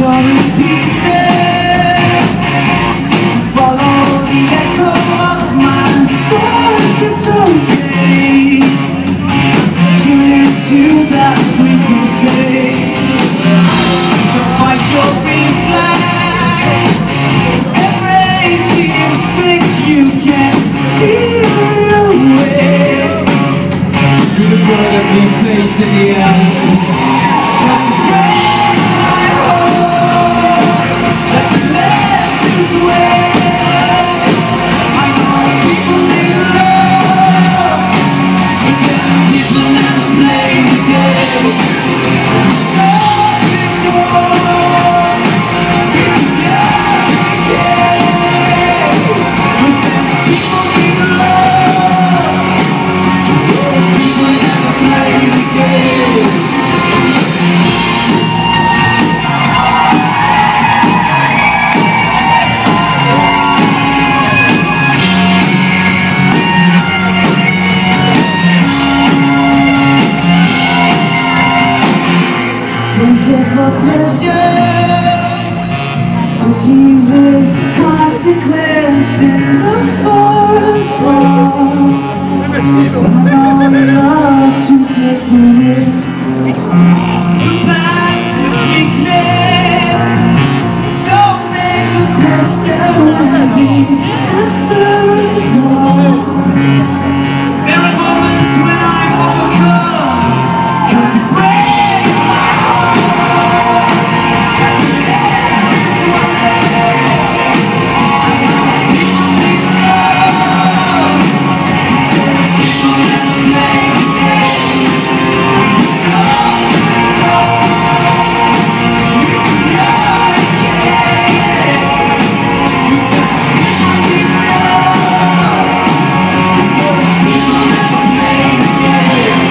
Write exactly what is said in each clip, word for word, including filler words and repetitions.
fall in pieces. Just follow the echo of my voice. It's okay. Tune into that frequency. Don't fight your reflex. Embrace the instincts you can feel your way. Through the blood of your face in the air. Pleasure for pleasure, which eases consequence in the foreign fall. But I know you love to take the risk. The past is weakness. Don't make a question when the answer is all. There are moments when I'm overcome, 'cause it breaks my heart. This way, I know people need love. People never play the game. So it's all you can get. People need love. Because people never play the game.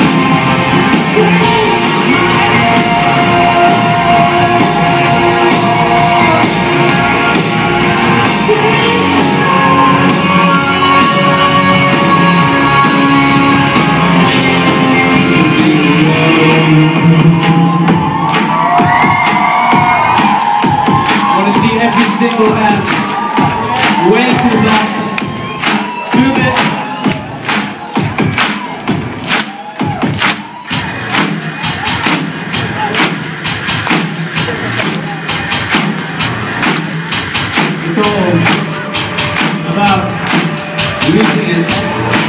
Every single man, way to the back, do this. It's all about losing it.